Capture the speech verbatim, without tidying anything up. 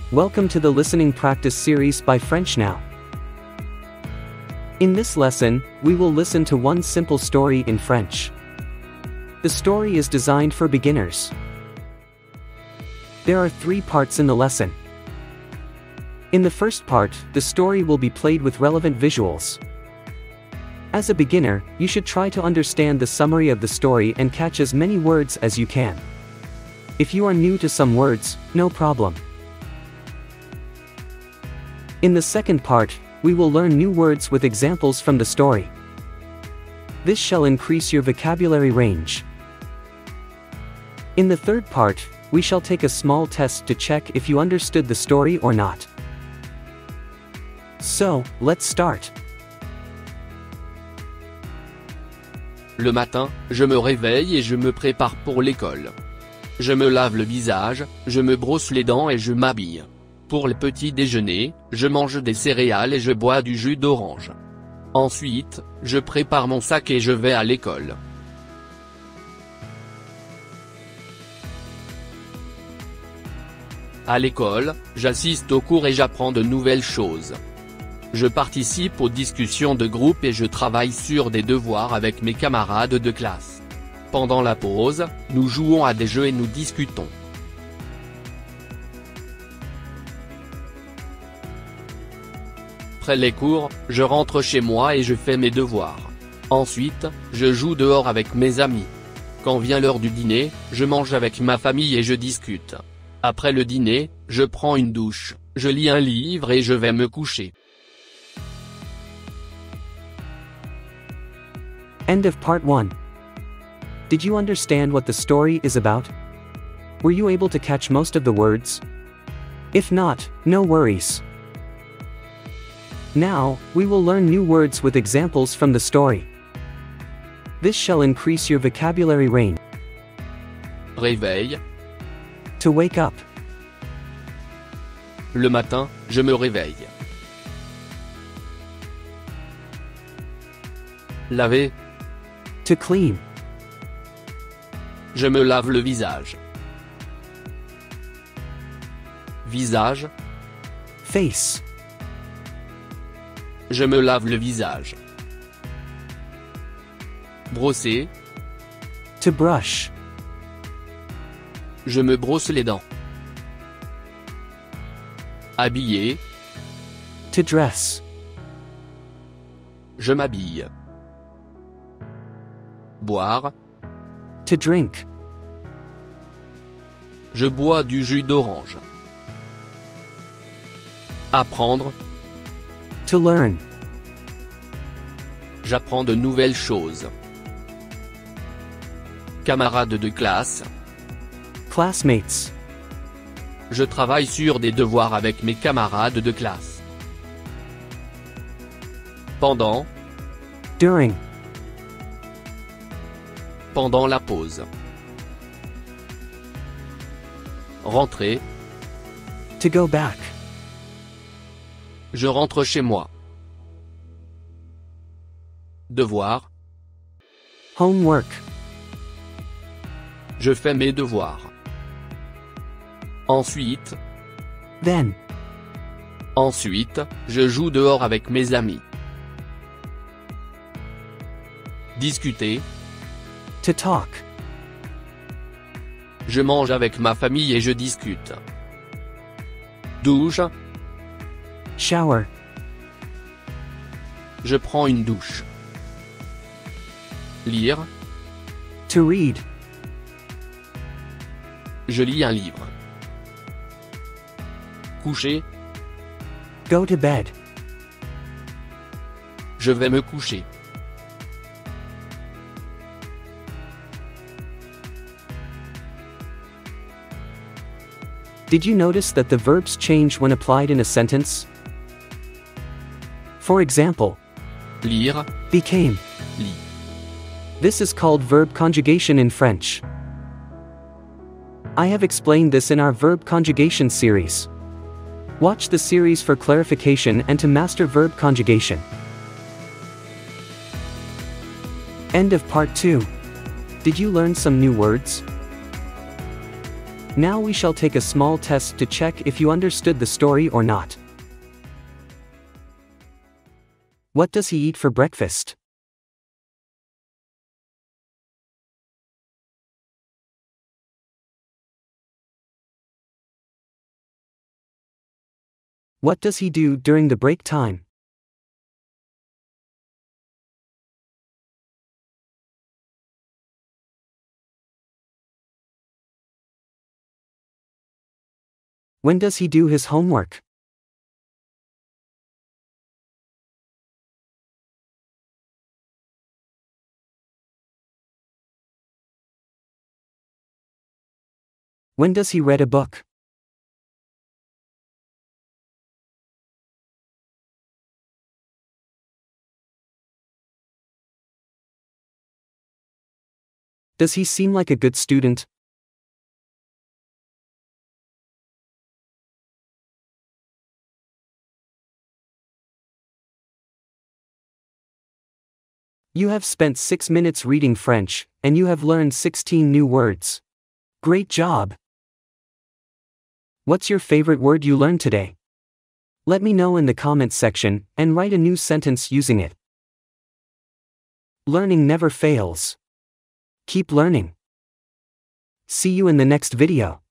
Welcome to the listening practice series by French Now. In this lesson, we will listen to one simple story in French. The story is designed for beginners. There are three parts in the lesson. In the first part, the story will be played with relevant visuals. As a beginner, you should try to understand the summary of the story and catch as many words as you can. If you are new to some words, no problem. In the second part, we will learn new words with examples from the story. This shall increase your vocabulary range. In the third part, we shall take a small test to check if you understood the story or not. So, let's start. Le matin, je me réveille et je me prépare pour l'école. Je me lave le visage, je me brosse les dents et je m'habille. Pour le petit déjeuner, je mange des céréales et je bois du jus d'orange. Ensuite, je prépare mon sac et je vais à l'école. À l'école, j'assiste aux cours et j'apprends de nouvelles choses. Je participe aux discussions de groupe et je travaille sur des devoirs avec mes camarades de classe. Pendant la pause, nous jouons à des jeux et nous discutons. Après les cours, je rentre chez moi et je fais mes devoirs. Ensuite, je joue dehors avec mes amis. Quand vient l'heure du dîner, je mange avec ma famille et je discute. Après le dîner, je prends une douche, je lis un livre et je vais me coucher. End of part one. Did you understand what the story is about? Were you able to catch most of the words? If not, no worries. Now, we will learn new words with examples from the story. This shall increase your vocabulary range. Réveil. To wake up. Le matin, je me réveille. Laver. To clean. Je me lave le visage. Visage. Face. Je me lave le visage. Brosser. To brush. Je me brosse les dents. Habiller. To dress. Je m'habille. Boire. To drink. Je bois du jus d'orange. Apprendre. To learn. J'apprends de nouvelles choses. Camarades de classe. Classmates. Je travaille sur des devoirs avec mes camarades de classe. Pendant. During. Pendant la pause. Rentrer. To go back. Je rentre chez moi. Devoir. Homework. Je fais mes devoirs. Ensuite. Then. Ensuite, je joue dehors avec mes amis. Discuter. To talk. Je mange avec ma famille et je discute. Douche. Shower. Je prends une douche. Lire. To read. Je lis un livre. Coucher. Go to bed. Je vais me coucher. Did you notice that the verbs change when applied in a sentence? For example, Lire. became. Lis. This is called verb conjugation in French. I have explained this in our verb conjugation series. Watch the series for clarification and to master verb conjugation. End of part two. Did you learn some new words? Now we shall take a small test to check if you understood the story or not. What does he eat for breakfast? What does he do during the break time? When does he do his homework? When does he read a book? Does he seem like a good student? You have spent six minutes reading French, and you have learned sixteen new words. Great job! What's your favorite word you learned today? Let me know in the comments section, and write a new sentence using it. Learning never fails. Keep learning. See you in the next video.